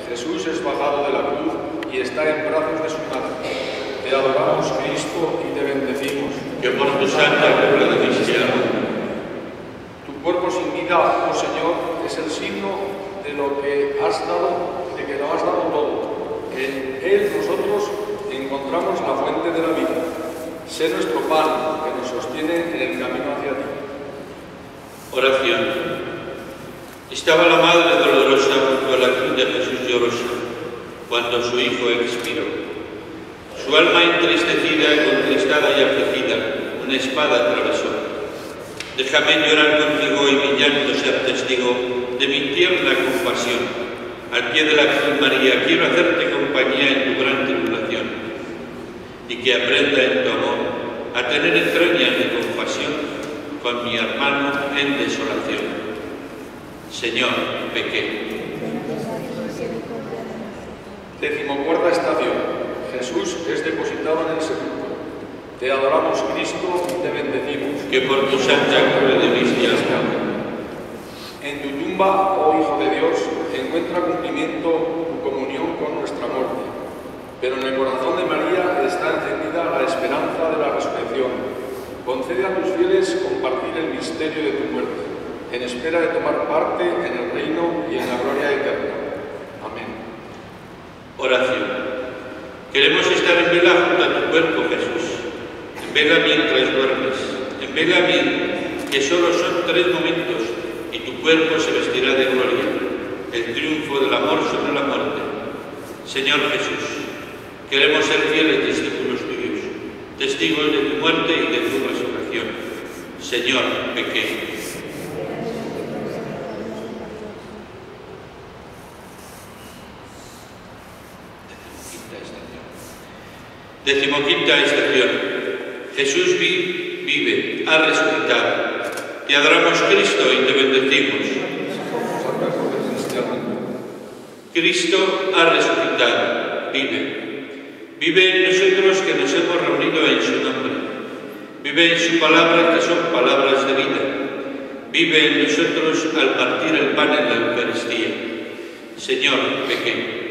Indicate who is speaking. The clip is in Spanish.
Speaker 1: Jesús es bajado de la cruz y está en brazos de su madre. Te adoramos, Cristo, y te bendecimos.
Speaker 2: Que por tu santa cruz de cristiano.
Speaker 1: Tu cuerpo sin vida, oh Señor, es el signo de lo que has dado, de que lo has dado todo. En él nosotros encontramos la fuente de la vida. Sé nuestro pan que nos sostiene en el camino hacia ti.
Speaker 2: Oración. Estaba la Madre Dolorosa junto a la cruz de Jesús llorosa, cuando su Hijo expiró. Su alma entristecida, contristada y afligida, una espada atravesó. Déjame llorar contigo y mi llanto ser testigo de mi tierna compasión. Al pie de la cruz, María, quiero hacerte compañía en tu gran tribulación, y que aprenda en tu amor a tener entrañas de compasión con mi hermano en desolación. Señor, pequé.
Speaker 1: 14ª estación. Jesús es depositado en el sepulcro. Te adoramos, Cristo, y te bendecimos.
Speaker 2: Que por tu santa cruz de cristiano.
Speaker 1: En tu tumba, oh Hijo de Dios, encuentra cumplimiento tu comunión con nuestra muerte. Pero en el corazón de María está encendida la esperanza de la resurrección. Concede a tus fieles compartir el misterio de tu muerte, en espera de tomar parte en el reino y en la gloria eterna. Amén.
Speaker 2: Oración. Queremos estar en vela junto a tu cuerpo, Jesús. En vela mientras duermes. En vela que solo son 3 momentos y tu cuerpo se vestirá de gloria. El triunfo del amor sobre la muerte. Señor Jesús, queremos ser fieles discípulos tuyos, testigos de tu muerte y de tu resurrección. Señor, pequé. 15ª estación. Jesús vive, ha resucitado. Te adoramos, Cristo, y te bendecimos. Cristo ha resucitado, vive. Vive en nosotros que nos hemos reunido en su nombre. Vive en su palabra, que son palabras de vida. Vive en nosotros al partir el pan en la Eucaristía. Señor, pequé.